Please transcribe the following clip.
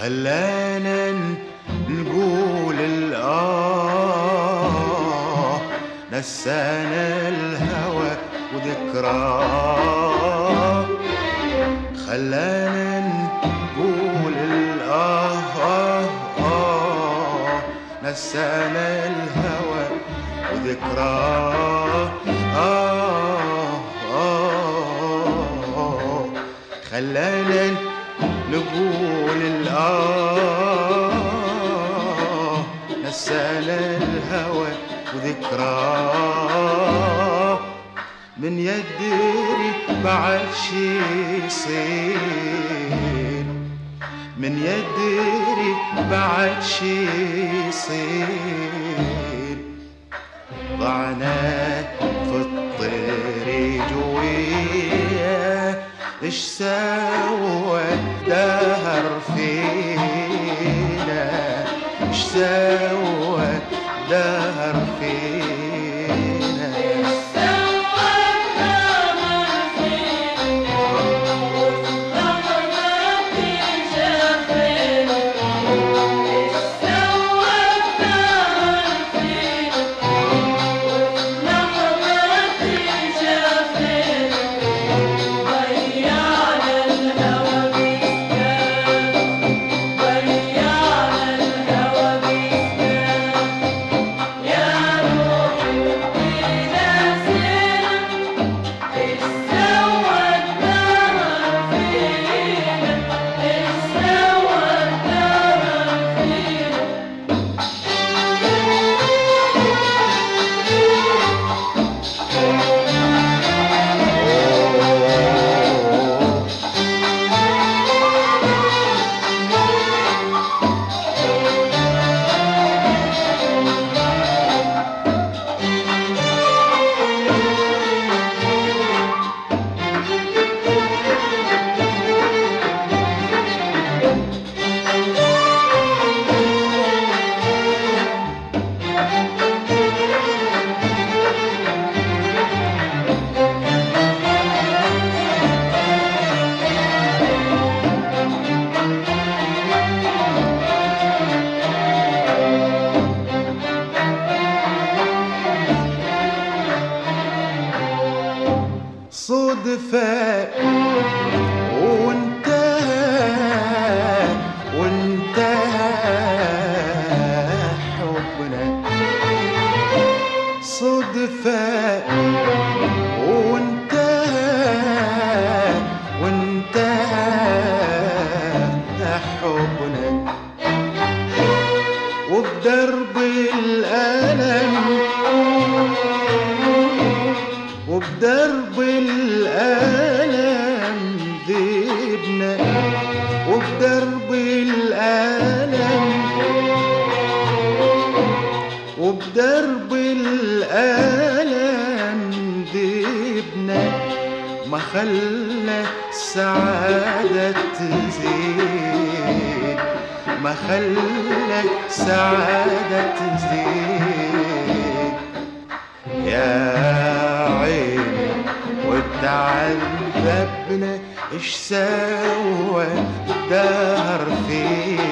خلانا نقول الآه، نسانا الهوى وذكراه. خلانا نقول الآه نسانا الهوى وذكراه. خلانا نقول الآه، نسانا الهوى وذكراه. من يدري بعد شي يصير، من يدري بعد شي يصير. ضعنا في الطريق وياه، اش سوى دهر فينا، اش سوى دهر فينا. اش سوى دهر فينا وفي لحظة شافينا. اش سوى دهر فينا وفي لحظة شافينا. ضيعنا الهوى بيسكان، ضيعنا الهوى بيسكان. يا روحي ودينا سينا، اش سوى الدهر فينا، اش سوى الدهر فينا. صدفة وانتهى، وانتهى حبنا. صدفة وانتهى، وانتهى حبنا. وبدرب الألم، وبدرب الألم ذبنا، وبدرب الألم، وبدرب الألم ذبنا. ما خلى السعادة تزيد، ما خلى السعادة تزيد. يا عيني وتعذبنا، اش سوى الدهر فينا.